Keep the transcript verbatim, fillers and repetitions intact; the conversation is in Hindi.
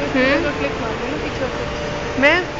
हम्म। क्लिक मार दो ना पीछे से। मैं